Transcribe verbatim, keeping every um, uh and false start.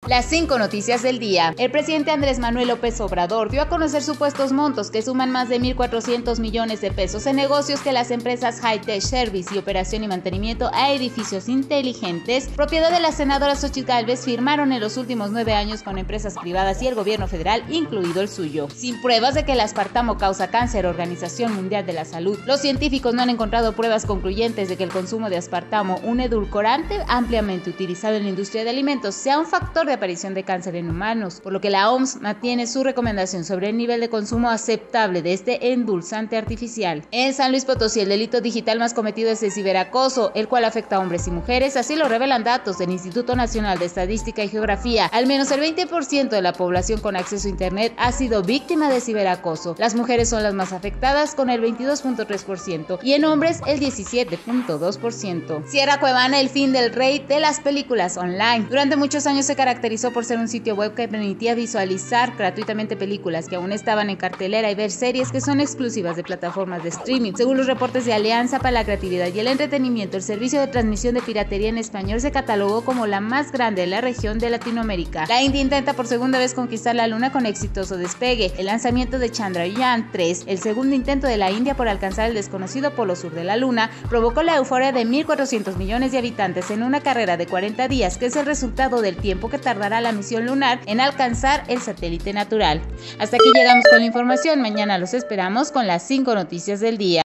Las cinco noticias del día. El presidente Andrés Manuel López Obrador dio a conocer supuestos montos que suman más de mil cuatrocientos millones de pesos en negocios que las empresas Hightech Service y Operación y Mantenimiento a Edificios Inteligentes, propiedad de la senadora Xóchitl Gálvez, firmaron en los últimos nueve años con empresas privadas y el gobierno federal, incluido el suyo. Sin pruebas de que el aspartamo causa cáncer, Organización Mundial de la Salud, los científicos no han encontrado pruebas concluyentes de que el consumo de aspartamo, un edulcorante ampliamente utilizado en la industria de alimentos, sea un factor de aparición de cáncer en humanos, por lo que la O M S mantiene su recomendación sobre el nivel de consumo aceptable de este endulzante artificial. En San Luis Potosí, el delito digital más cometido es el ciberacoso, el cual afecta a hombres y mujeres, así lo revelan datos del Instituto Nacional de Estadística y Geografía. Al menos el veinte por ciento de la población con acceso a internet ha sido víctima de ciberacoso. Las mujeres son las más afectadas, con el veintidós punto tres por ciento, y en hombres el diecisiete punto dos por ciento. Sierra Cuevana, el fin del rey de las películas online. Durante muchos años se caracterizó por ser un sitio web que permitía visualizar gratuitamente películas que aún estaban en cartelera y ver series que son exclusivas de plataformas de streaming. Según los reportes de Alianza para la Creatividad y el Entretenimiento, el servicio de transmisión de piratería en español se catalogó como la más grande de la región de Latinoamérica. La India intenta por segunda vez conquistar la Luna con exitoso despegue. El lanzamiento de Chandrayaan tres, el segundo intento de la India por alcanzar el desconocido polo sur de la Luna, provocó la euforia de mil cuatrocientos millones de habitantes en una carrera de cuarenta días, que es el resultado del tiempo que tardará la misión lunar en alcanzar el satélite natural. Hasta aquí llegamos con la información. Mañana los esperamos con las cinco noticias del día.